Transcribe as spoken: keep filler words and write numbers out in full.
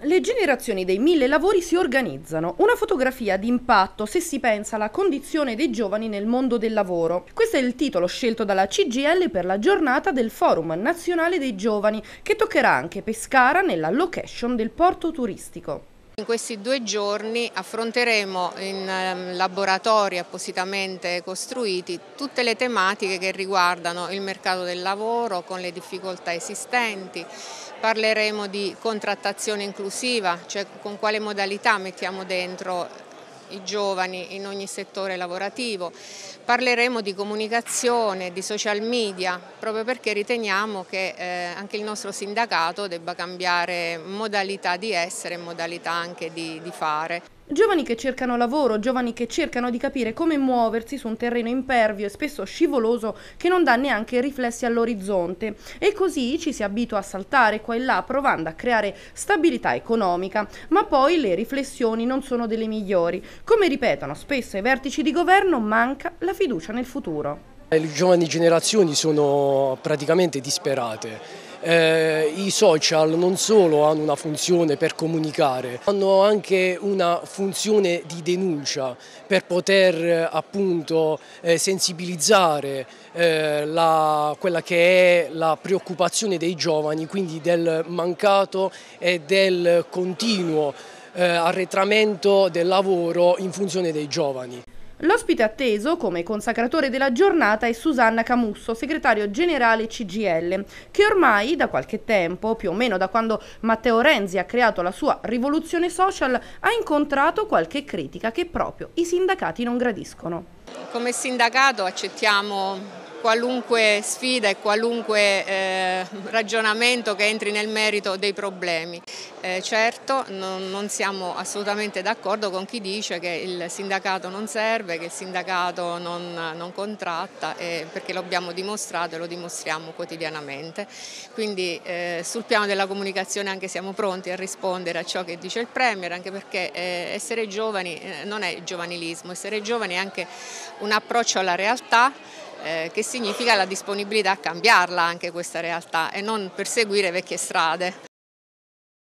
Le generazioni dei mille lavori si organizzano, una fotografia d'impatto se si pensa alla condizione dei giovani nel mondo del lavoro. Questo è il titolo scelto dalla C G I L per la giornata del Forum Nazionale dei Giovani, che toccherà anche Pescara nella location del porto turistico. In questi due giorni affronteremo in laboratori appositamente costruiti tutte le tematiche che riguardano il mercato del lavoro con le difficoltà esistenti. Parleremo di contrattazione inclusiva, cioè con quale modalità mettiamo dentro i giovani in ogni settore lavorativo. Parleremo di comunicazione, di social media, proprio perché riteniamo che eh, anche il nostro sindacato debba cambiare modalità di essere e modalità anche di, di fare. Giovani che cercano lavoro, giovani che cercano di capire come muoversi su un terreno impervio e spesso scivoloso che non dà neanche riflessi all'orizzonte. E così ci si abitua a saltare qua e là provando a creare stabilità economica, ma poi le riflessioni non sono delle migliori. Come ripetono spesso ai vertici di governo, manca la fiducia nel futuro. Le giovani generazioni sono praticamente disperate. Eh, I social non solo hanno una funzione per comunicare, hanno anche una funzione di denuncia per poter appunto eh, sensibilizzare eh, la, quella che è la preoccupazione dei giovani, quindi del mancato e del continuo eh, arretramento del lavoro in funzione dei giovani. L'ospite atteso come consacratore della giornata è Susanna Camusso, segretario generale C G I L, che ormai da qualche tempo, più o meno da quando Matteo Renzi ha creato la sua rivoluzione social, ha incontrato qualche critica che proprio i sindacati non gradiscono. Come sindacato accettiamo qualunque sfida e qualunque eh, ragionamento che entri nel merito dei problemi. Eh, certo non, non siamo assolutamente d'accordo con chi dice che il sindacato non serve, che il sindacato non, non contratta, eh, perché lo abbiamo dimostrato e lo dimostriamo quotidianamente. Quindi eh, sul piano della comunicazione anche siamo pronti a rispondere a ciò che dice il Premier, anche perché eh, essere giovani eh, non è giovanilismo, essere giovani è anche un approccio alla realtà, Eh, che significa la disponibilità a cambiarla anche questa realtà e non perseguire vecchie strade.